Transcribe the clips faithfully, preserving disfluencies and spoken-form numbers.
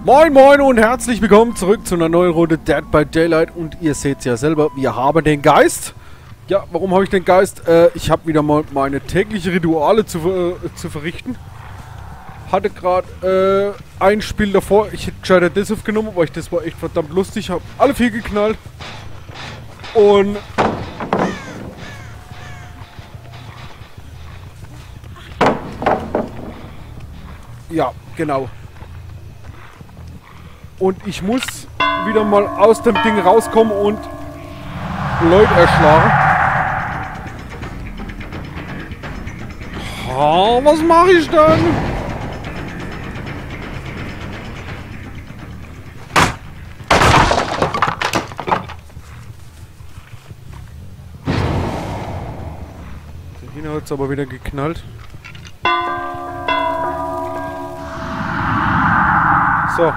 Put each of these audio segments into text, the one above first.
Moin moin und herzlich willkommen zurück zu einer neuen Runde Dead by Daylight. Und ihr seht es ja selber, wir haben den Geist. Ja, warum habe ich den Geist? Äh, ich habe wieder mal meine tägliche Rituale zu, äh, zu verrichten. Hatte gerade äh, ein Spiel davor, ich hätte gescheiter das aufgenommen, weil ich das war echt verdammt lustig. Habe alle vier geknallt. Und... ja, genau. Und ich muss wieder mal aus dem Ding rauskommen und Leute erschlagen. Oh, was mache ich dann? Der Hine hat es aber wieder geknallt. So.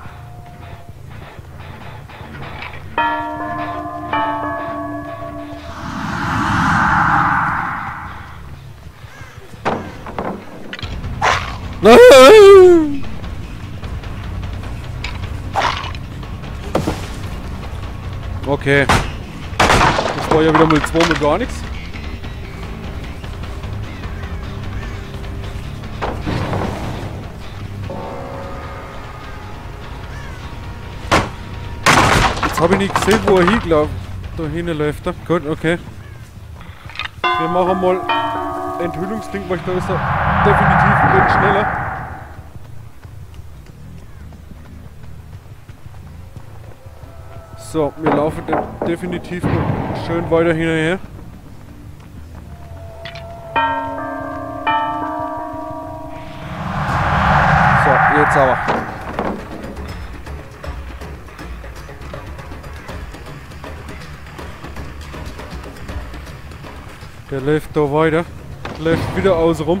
Okay. Das war ja wieder mal zwei mit gar nichts. Jetzt habe ich nicht gesehen, wo er hingelaufen. Da hinten läuft er. Gut, okay. Wir machen mal Enthüllungsding, weil da ist er definitiv ein bisschen schneller. So, wir laufen de definitiv schön weiter hinterher. So, jetzt aber. Der läuft da weiter. Läuft wieder außen rum.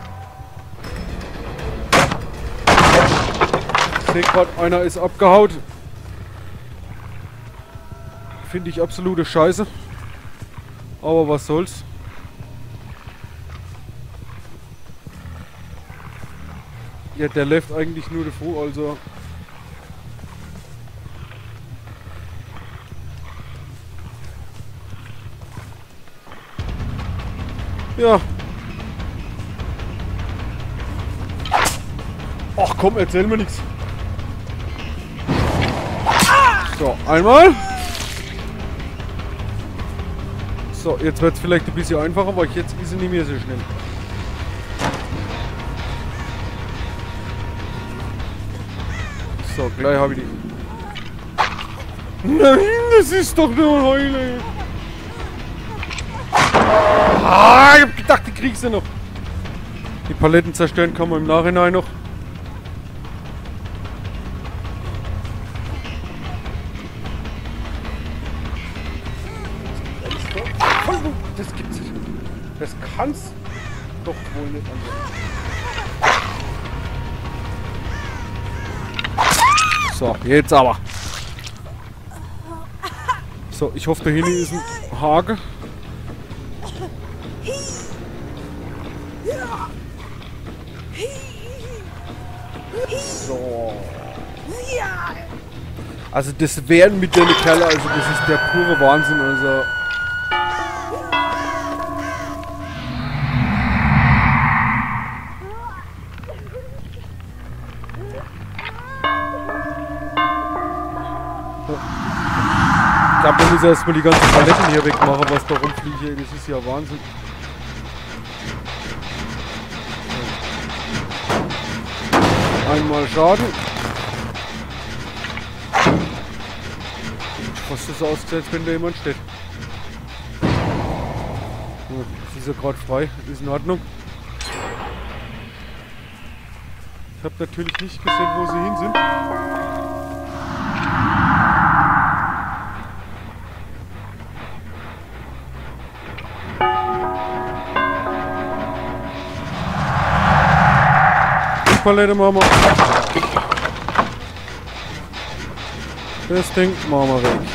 Ich sehe gerade, einer ist abgehaut. Finde ich absolute Scheiße. Aber was soll's. Ja, der läuft eigentlich nur davor, also... ja. Ach komm, erzähl mir nichts. So, einmal. So, jetzt wird es vielleicht ein bisschen einfacher, weil jetzt ist er nicht mehr so schnell. So, gleich habe ich die. Nein, das ist doch nur Heule. Ah, ich hab gedacht, die kriegst du noch. Die Paletten zerstören kann man im Nachhinein noch. Das gibt's nicht. Das kann's doch wohl nicht anders. So, jetzt aber. So, ich hoffe, da hinten ist ein Hake. So. Also das wären mit den Kerle, also das ist der pure Wahnsinn, also. Ich glaube, da muss er erstmal die ganzen Paletten hier wegmachen, was da rumfliegt hier. Das ist ja Wahnsinn. Einmal Schaden. Was das aussieht, als wenn da jemand steht. Das ist ja gerade frei. Ist in Ordnung. Ich habe natürlich nicht gesehen, wo sie hin sind. Palette machen wir. Das Ding machen wir weg.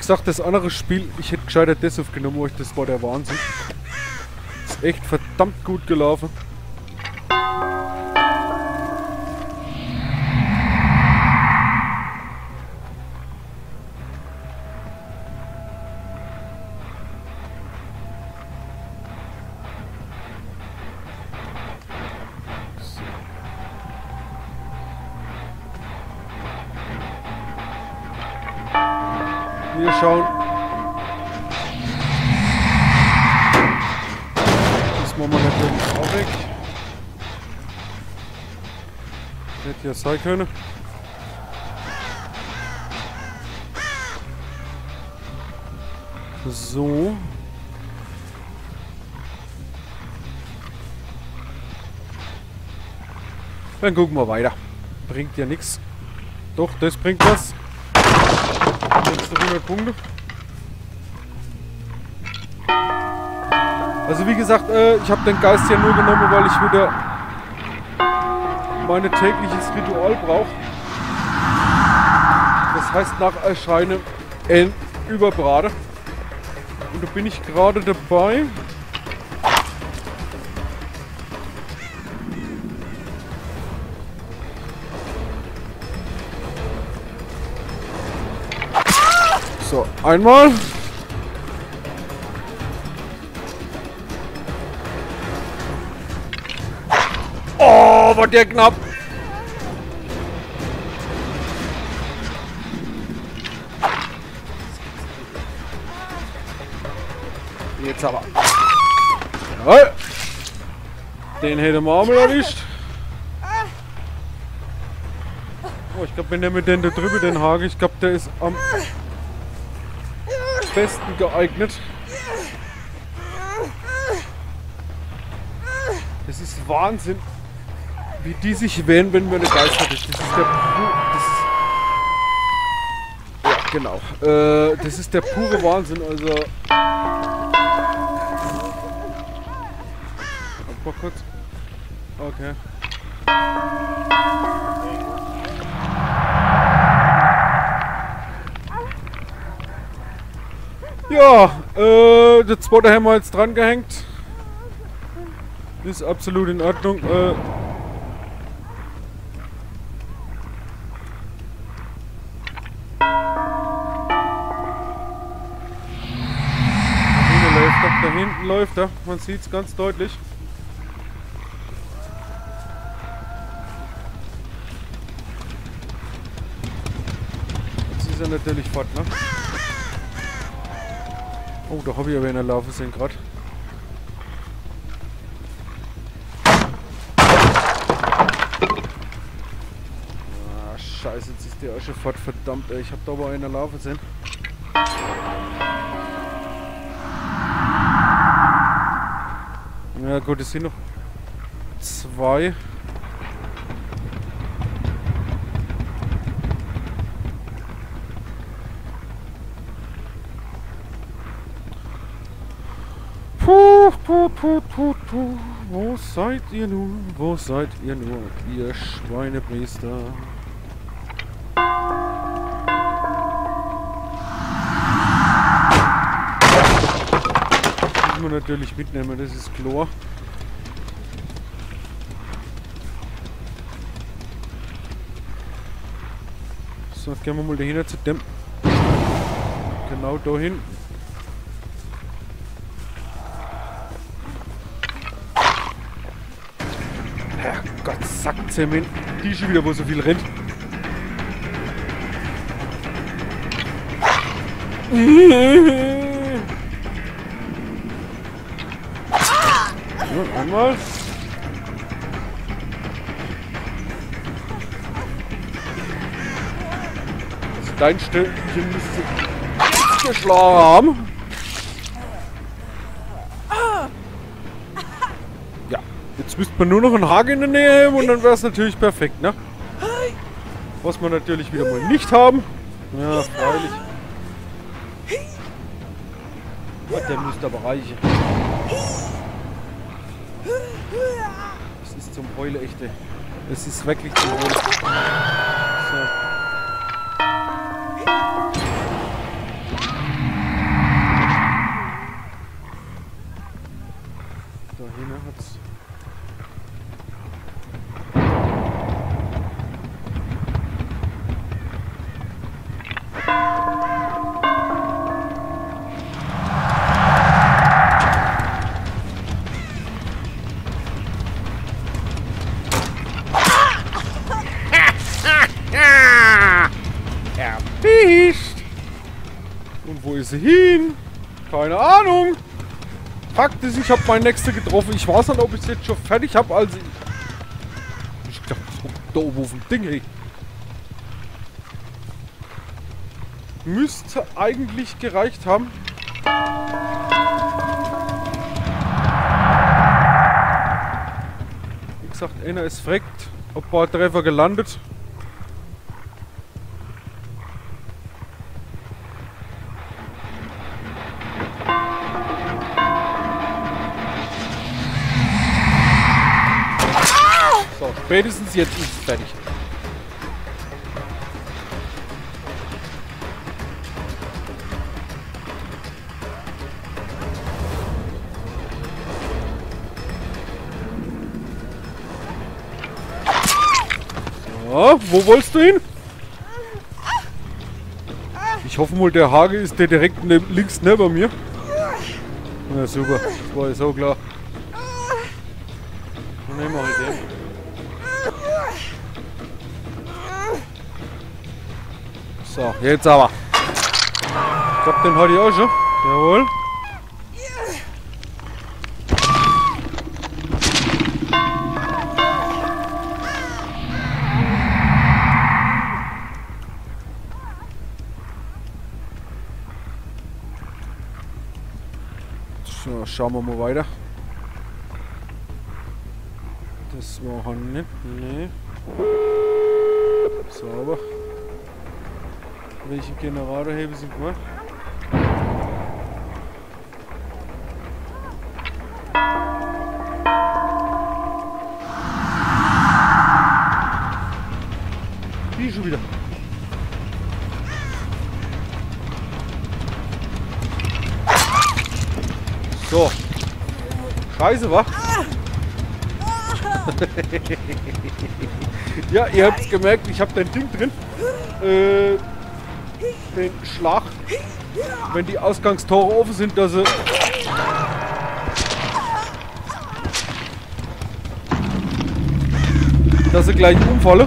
gesagt, das andere Spiel, ich hätte gescheitert das aufgenommen, euch, das war der Wahnsinn. Ist echt verdammt gut gelaufen. Wir schauen. Das machen wir natürlich auch weg. Hätte ja sein können. So. Dann gucken wir weiter. Bringt ja nichts. Doch, das bringt was. Nächste hundert Punkte. Also wie gesagt, äh, ich habe den Geist ja nur genommen, weil ich wieder mein tägliches Ritual brauche. Das heißt nach Erscheinen N überbrate. Und da bin ich gerade dabei. So, einmal. Oh, war der knapp. Jetzt aber. Jawohl. Den hätten wir auch mal erwischt. Oh, ich glaube, wenn der mit den da drüber den Haken, ich glaube, der ist am besten geeignet. Das ist Wahnsinn, wie die sich wehren, wenn man eine Geist hat. Das ist der pure, das ist, ja, genau. Äh, das ist der pure Wahnsinn. Also mal kurz. Okay. Ja, äh, der zweite haben wir jetzt dran gehängt. Ist absolut in Ordnung. Äh, da hinten läuft er, da hinten läuft er. Man sieht es ganz deutlich. Jetzt ist er natürlich fort, ne? Oh, da habe ich aber einen laufen sehen gerade. Ah, scheiße, jetzt ist der auch schon fort. Verdammt, ey, ich habe da aber einen laufen sehen. Ja gut, es sind noch zwei. Puh, puh, puh, puh, puh. Wo seid ihr nur? Wo seid ihr nur, ihr Schweinepriester? Das muss man natürlich mitnehmen, das ist klar. So, gehen wir mal dahin zu dem. Genau dahin. Gott, Sackzement. Die schon wieder, wo so viel rennt. So, einmal. Also dein Stöckchen müsste geschlagen haben. Jetzt müsste man nur noch einen Haken in der Nähe haben und dann wäre es natürlich perfekt, ne? Was wir natürlich wieder mal nicht haben. Ja, freilich. Oh, der müsste aber reichen. Das ist zum Heule echte. Das ist wirklich zum Heule. So. Da hinten hat's. Erwischt! Und wo ist sie hin? Keine Ahnung! Fakt ist, ich habe meinen nächsten getroffen. Ich weiß nicht, ob ich es jetzt schon fertig habe, als ich... Ich glaube, so da oben auf dem Ding, hey. Müsste eigentlich gereicht haben. Wie gesagt, einer ist fragt, ob ein paar Treffer gelandet. So, spätestens jetzt ist es fertig. So, wo wolltest du hin? Ich hoffe mal, der Hage ist der direkt neb links neben mir. Ja, super. Das war ja so klar. Dann nehmen wir halt den. So, jetzt aber. Ich glaube, den hatte ich auch schon. Jawohl. So, schauen wir mal weiter. Das war nicht. Nee. Sauber. Welchen Generator haben sie gemacht? Wie schon wieder? So. Scheiße, wa? Ja, ihr habt es gemerkt, ich habe dein Ding drin. Äh, den Schlag. Wenn die Ausgangstore offen sind, dass sie... dass sie gleich umfallen.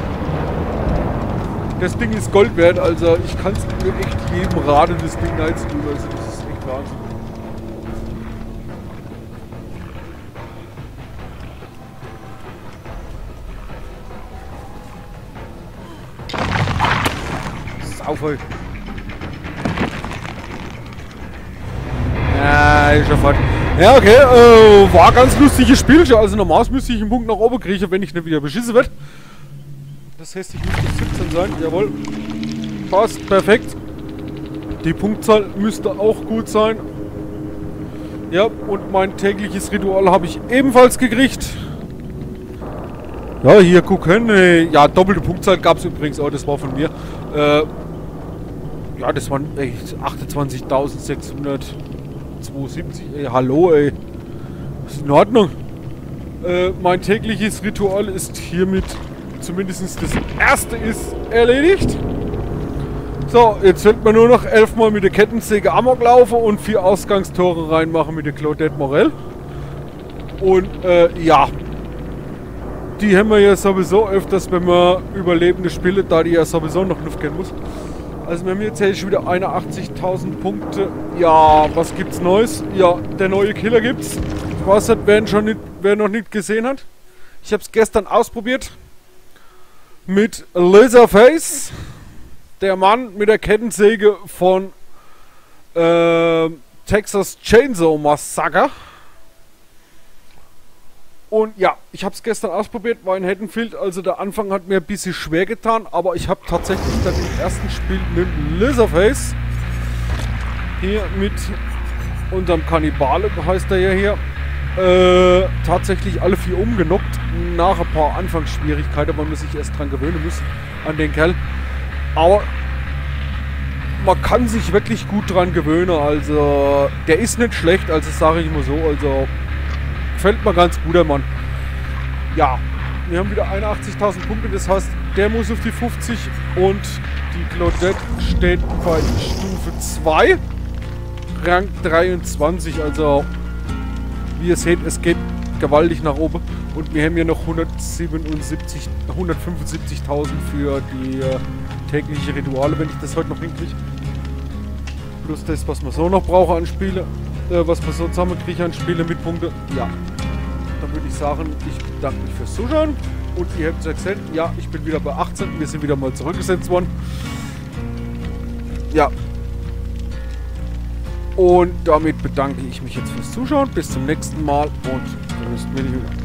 Das Ding ist Gold wert, also ich kann es mir echt jedem raten, das Ding reinzutun. Also das ist echt Wahnsinn. Sauvoll. Ja, ist schon fort. Ja, okay, äh, war ganz lustiges Spiel. Also normalerweise müsste ich einen Punkt nach oben kriegen, wenn ich nicht wieder beschissen werde. Das heißt, ich müsste siebzehn sein. Jawohl. Passt, perfekt. Die Punktzahl müsste auch gut sein. Ja, und mein tägliches Ritual habe ich ebenfalls gekriegt. Ja, hier gucken. Ja, doppelte Punktzahl gab es übrigens auch, das war von mir. Äh, ja, das waren achtundzwanzigtausendsechshundertzweiundsiebzig. Ey, hallo, ey. Ist in Ordnung. Äh, mein tägliches Ritual ist hiermit, zumindest das erste ist erledigt. So, jetzt wird man nur noch elfmal mit der Kettensäge Amok laufen und vier Ausgangstore reinmachen mit der Claudette Morel. Und äh, ja, die haben wir ja sowieso öfters, wenn wir Überlebende spielen, da die ja sowieso noch Luft gehen muss. Also wir haben jetzt hier schon wieder einundachtzigtausend Punkte. Ja, was gibt's Neues? Ja, der neue Killer gibt's. Ich weiß nicht, wer, ihn schon nicht, wer noch nicht gesehen hat. Ich habe es gestern ausprobiert. Mit Laserface. Der Mann mit der Kettensäge von äh, Texas Chainsaw Massacre. Und ja, ich habe es gestern ausprobiert, war in Haddonfield, also der Anfang hat mir ein bisschen schwer getan, aber ich habe tatsächlich dann im ersten Spiel mit Laserface, hier mit unserem Kannibale, heißt er ja hier, äh, tatsächlich alle vier umgenockt, nach ein paar Anfangsschwierigkeiten, weil man sich erst dran gewöhnen muss, an den Kerl. Aber man kann sich wirklich gut dran gewöhnen, also der ist nicht schlecht, also sage ich mal so, also gefällt mir ganz gut, der Mann. Ja, wir haben wieder einundachtzigtausend Punkte, das heißt, der muss auf die fünfzig und die Claudette steht bei Stufe zwei, Rang dreiundzwanzig, also wie ihr seht, es geht gewaltig nach oben und wir haben hier noch hundertsiebenundsiebzig, hundertfünfundsiebzigtausend für die äh, tägliche Rituale, wenn ich das heute noch hinkriege. Plus das, was man so noch brauche an Spiele, äh, was man so zusammenkriege an Spiele mit Punkte. Ja, dann würde ich sagen, ich bedanke mich fürs Zuschauen und ihr habt es gesehen, ja, ich bin wieder bei achtzehn, wir sind wieder mal zurückgesetzt worden. Ja. Und damit bedanke ich mich jetzt fürs Zuschauen. Bis zum nächsten Mal und grüßt mich wieder.